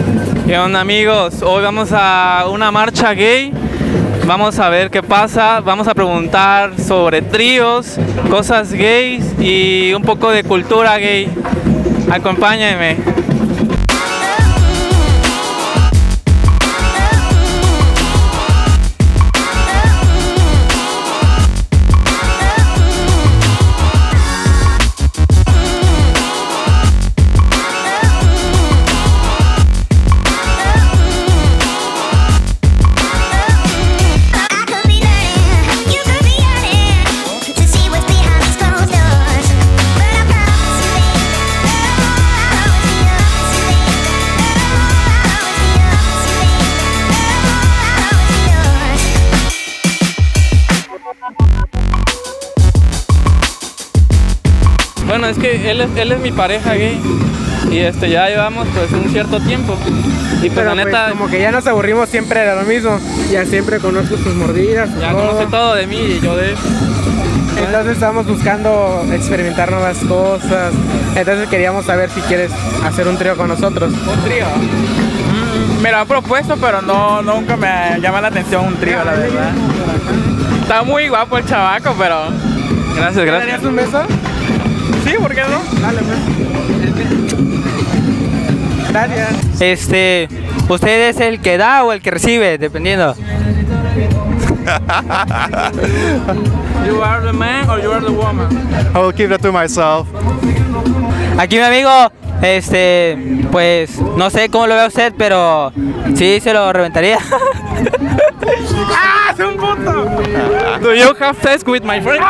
¿Qué onda, amigos? Hoy vamos a una marcha gay. Vamos a ver qué pasa. Vamos a preguntar sobre tríos, cosas gays y un poco de cultura gay. Acompáñenme. Bueno, es que él es mi pareja gay y ya llevamos pues un cierto tiempo y pues la neta pues, como que ya nos aburrimos siempre de lo mismo, ya siempre conozco sus mordidas, ya conoce todo de mí y yo de él. Entonces estamos buscando experimentar nuevas cosas, entonces queríamos saber si quieres hacer un trío con nosotros. ¿Un trío? Me lo han propuesto, pero nunca me llama la atención un trío, la verdad. Está muy guapo el chavaco, pero... Gracias. ¿Le darías un beso? Sí, ¿por qué no? Dale, pues. Gracias. ¿Usted es el que da o el que recibe? Dependiendo. You are the man or you are the woman? I will keep that to myself. Aquí mi amigo, pues no sé cómo lo ve usted, pero sí se lo reventaría. ¡Ah, es un puto! Do you have sex with my friend?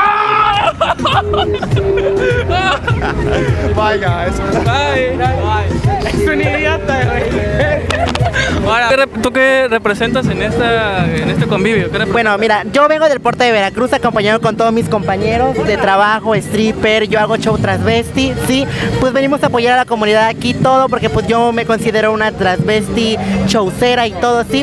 Bye, guys. Bye. Es un idiota, güey. Ahora, ¿tú qué representas en este convivio? Bueno, mira, yo vengo del puerto de Veracruz acompañado con todos mis compañeros de trabajo, stripper, yo hago show transvesti, sí, pues venimos a apoyar a la comunidad aquí todo porque pues yo me considero una transvesti showcera y todo, sí.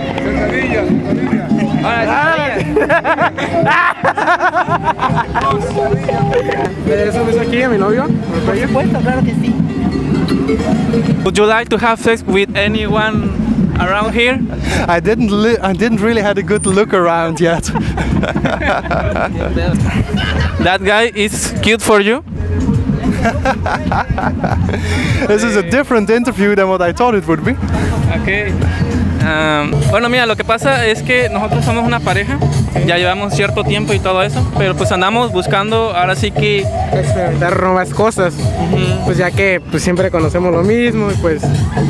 ¿Me darías un beso aquí a mi novio? Por supuesto, claro que sí. Would you like to have sex with anyone around here? I didn't really had a good look around yet. That guy is cute for you? This is a different interview than what I thought it would be. Okay. Bueno, mira, lo que pasa es que nosotros somos una pareja, ya llevamos cierto tiempo y todo eso, pero pues andamos buscando ahora sí que experimentar nuevas cosas, pues ya que pues siempre conocemos lo mismo y pues...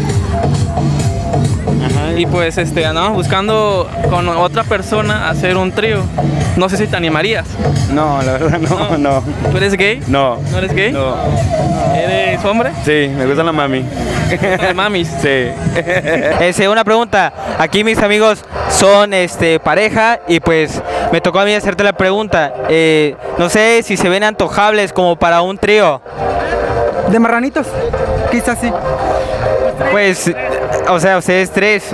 Y pues andamos buscando con otra persona hacer un trío. No sé si te animarías. No, la verdad no. ¿Tú eres gay? No. ¿No eres gay? No. ¿Eres hombre? Sí, me gusta la mami. ¿Las mamis? Sí. Una pregunta. Aquí mis amigos son pareja y pues me tocó a mí hacerte la pregunta. No sé si se ven antojables como para un trío. ¿De marranitos? Quizás sí. Pues, o sea, ustedes tres.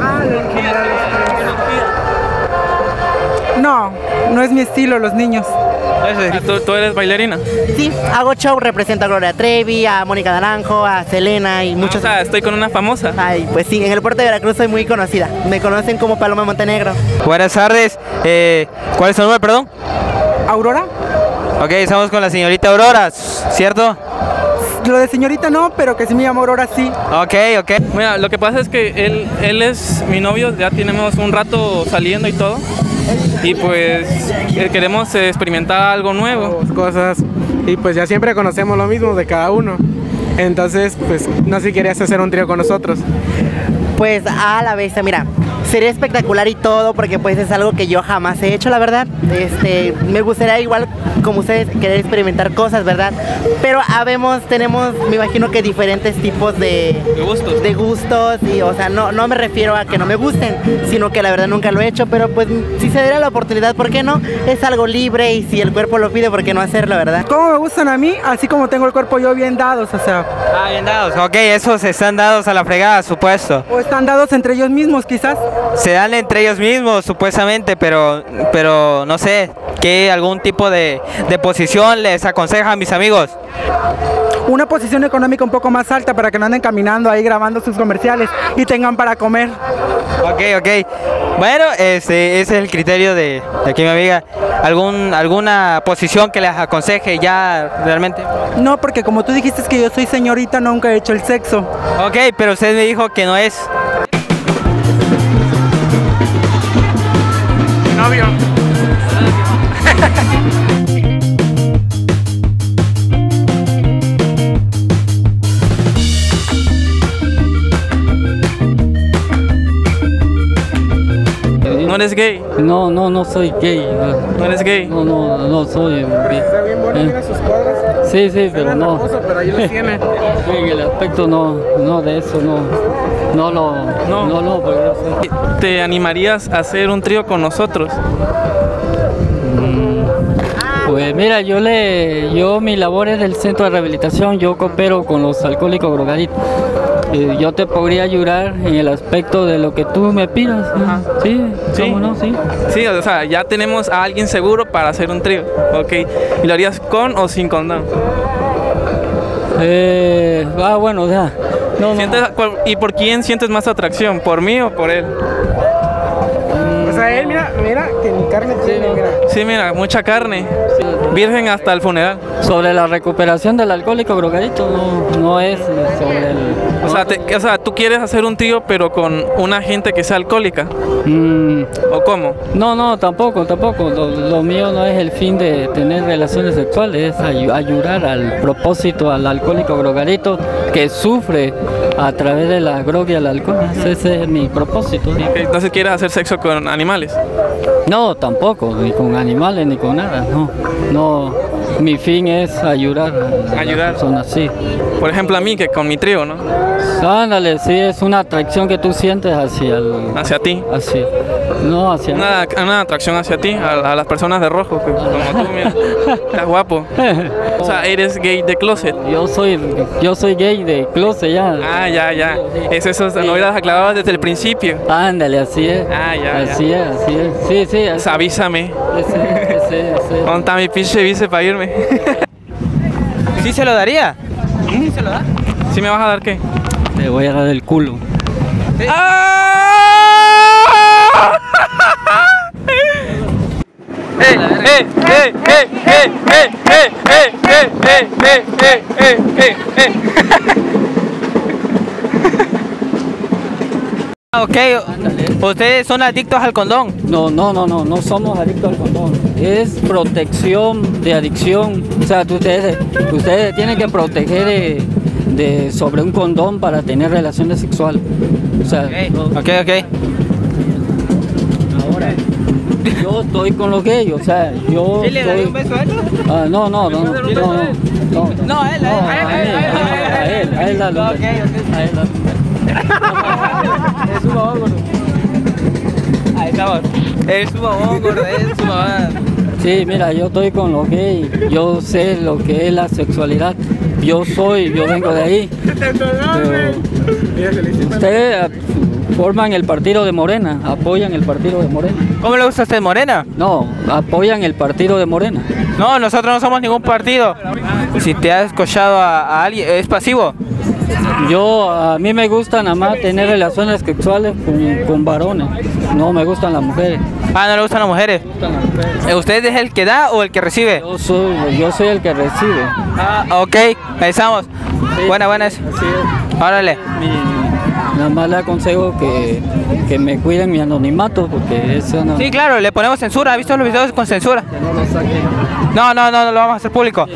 No es mi estilo, los niños. ¿Tú eres bailarina? Sí, hago show, represento a Gloria Trevi, a Mónica Naranjo, a Selena y muchos. O sea, estoy con una famosa. Ay, pues sí, en el puerto de Veracruz soy muy conocida. Me conocen como Paloma Montenegro. Buenas tardes. ¿Cuál es su nombre, perdón? ¿Aurora? Ok, estamos con la señorita Aurora, ¿cierto? Lo de señorita no, pero que sí me llamo Aurora sí. Ok. Mira, lo que pasa es que él es mi novio, ya tenemos un rato saliendo y todo. Y pues queremos experimentar algo nuevo. Cosas. Y pues ya siempre conocemos lo mismo de cada uno. Entonces, pues no sé si querías hacer un trío con nosotros. Pues a la vez, mira, sería espectacular y todo porque pues es algo que yo jamás he hecho, la verdad. Me gustaría igual como ustedes querer experimentar cosas, ¿verdad? Pero tenemos, me imagino que diferentes tipos de gustos y, o sea, no me refiero a que no me gusten, sino que la verdad nunca lo he hecho, pero pues si se diera la oportunidad, ¿por qué no? Es algo libre y si el cuerpo lo pide, ¿por qué no hacerlo, verdad? ¿Cómo me gustan a mí? Así como tengo el cuerpo yo bien dados, o sea. Ah, bien dados. Ok, esos están dados a la fregada, supuesto. O están dados entre ellos mismos, quizás. Se dan entre ellos mismos, supuestamente, pero no sé, ¿qué algún tipo de posición les aconseja a mis amigos? una posición económica un poco más alta para que no anden caminando ahí grabando sus comerciales y tengan para comer. Ok, ok. Bueno, ese es el criterio de aquí mi amiga. ¿Alguna posición que les aconseje ya realmente? No, porque como tú dijiste que yo soy señorita, nunca he hecho el sexo. Ok, pero usted me dijo que no es. Novio. ¿No eres gay? No, no soy gay. ¿No eres gay? No soy gay. Está bien bueno, mira sus cuadros. Sí, pero Suena no. hermoso, pero ahí los tiene. En el aspecto no de eso, no, porque yo soy. ¿Te animarías a hacer un trío con nosotros? Pues mira, yo mi labor es del centro de rehabilitación, yo coopero con los alcohólicos drogaditos. Yo te podría ayudar en el aspecto de lo que tú me pidas. Ajá. Sí, Sí. ¿cómo no? Sí. Sí, o sea, ya tenemos a alguien seguro para hacer un trío, ok. ¿Y lo harías con o sin condón? Bueno, ya. No. ¿Y por quién sientes más atracción? ¿Por mí o por él? O sea, él, mira, que mi carne tiene, mira. Sí, mira, mucha carne. Virgen hasta el funeral. Sobre la recuperación del alcohólico drogadito, no es sobre el... O sea, tú quieres hacer un trío pero con una gente que sea alcohólica. ¿O cómo? No, tampoco. Lo mío no es el fin de tener relaciones sexuales, es ayudar al propósito al alcohólico drogadito que sufre a través de la droga y el alcohol. Ese es mi propósito. Entonces quieres hacer sexo con animales. No, tampoco, ni con animales ni con nada, no. Mi fin es ayudar a las personas, sí. Por ejemplo, a mí, que con mi trío, ¿no? Ándale, sí, es una atracción que tú sientes hacia ti. Así. No, hacia una atracción hacia ti, a las personas de rojo, como tú, mira. Estás guapo. O sea, eres gay de closet. Yo soy gay de closet ya. Ah, ya. Es eso, no hubieras aclarado desde el principio. Ándale, así es. Ah, ya. Así es. Sí. Pues avísame. Ese. ¿Dónde está mi pinche vice para irme? ¿Sí se lo daría? ¿Sí se lo da? ¿Sí me vas a dar qué? Te voy a dar el culo. Ok, ¿ustedes son adictos al condón? No somos adictos al condón. Es protección de adicción. O sea, ustedes tienen que proteger sobre un condón para tener relaciones sexuales. O sea, Ok. Ahora, yo estoy con los gays, o sea, yo. ¿Sí le daría un beso a él? No, a él. A él. Es su mamá, gordo. Ahí estamos. Es su mamá, gordo, es su mamá. Sí, mira, yo estoy con los gays, yo sé lo que es la sexualidad, yo vengo de ahí. Pero ustedes forman el partido de Morena, apoyan el partido de Morena. ¿Cómo le gusta a usted Morena? No, apoyan el partido de Morena. No, nosotros no somos ningún partido. Si te has escuchado a alguien, ¿es pasivo? A mí me gusta nada más tener relaciones sexuales con varones, no me gustan las mujeres. Ah, ¿no le gustan las mujeres? ¿Usted es el que da o el que recibe? Yo soy el que recibe. Ah, ok, ahí estamos. Sí, Buenas. así es. Órale. Nada más le aconsejo que me cuiden mi anonimato, porque eso no... Sí, claro, le ponemos censura. ¿Ha visto los videos con censura? Que no lo saquen. No, lo vamos a hacer público.